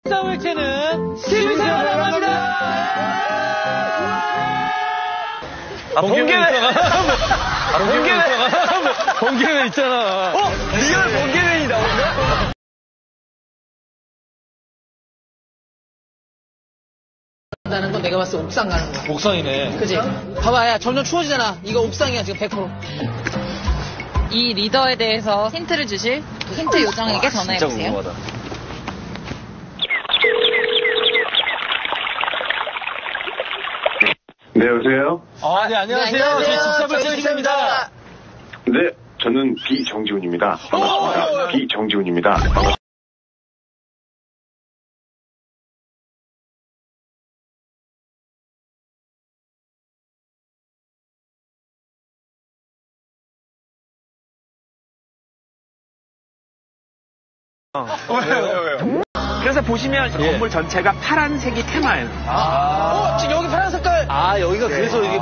싸울때는 심사를 합니다. 번개맨 있잖아. 리얼 번개맨이 나온다? 나는 건 내가 봤을 때 옥상 가는 거야. 옥상이네. 그지? 봐봐, 야, 점점 추워지잖아. 이거 옥상이야, 지금 100%. 이 리더에 대해서 힌트를 주실 힌트 요정에게 전화해보세요. 진짜 궁금하다. 네, 여보세요? 네, 안녕하세요. 저희 집사분 쌤입니다. 네, 저는 비정지훈입니다. 반갑습니다. 비정지훈입니다. 반갑습니다. 왜요? 그래서 보시면 건물 전체가 파란색이 테마예요. 지금 여기 파란 색깔. 여기가 그래서 이게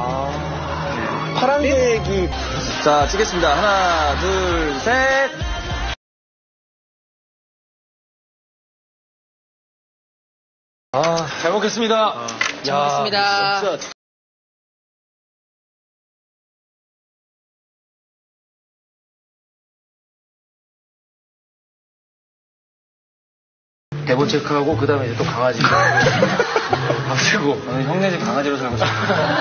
파란색이. 자, 찍겠습니다. 하나, 둘, 셋. 잘 먹겠습니다. 잘 먹겠습니다. 진짜. 대본 체크하고 그 다음에 이제 또 강아지 밥 주고 형네 집 강아지로 살고 싶어.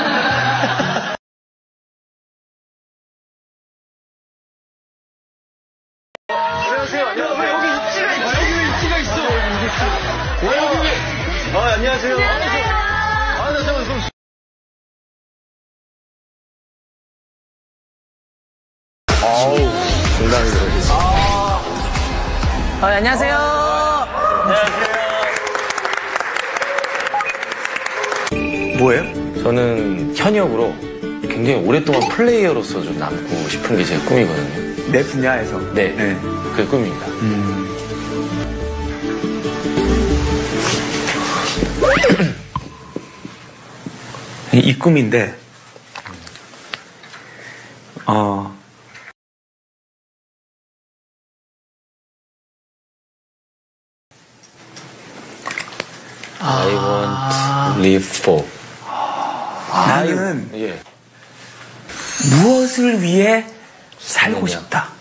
안녕하세요. 왜 여기 입지가 있지? 여기 왜 입지가 있어? 왜 여기 왜? 안녕하세요. 나 잠깐만. 공감이 들어있어. 안녕하세요. 뭐예요? 저는 현역으로 굉장히 오랫동안 플레이어로서 좀 남고 싶은 게 제 꿈이거든요. 내 분야에서. 네. 그게 꿈입니다. 이 꿈인데, I want live for. 나는 예. 무엇을 위해 살고 싶다.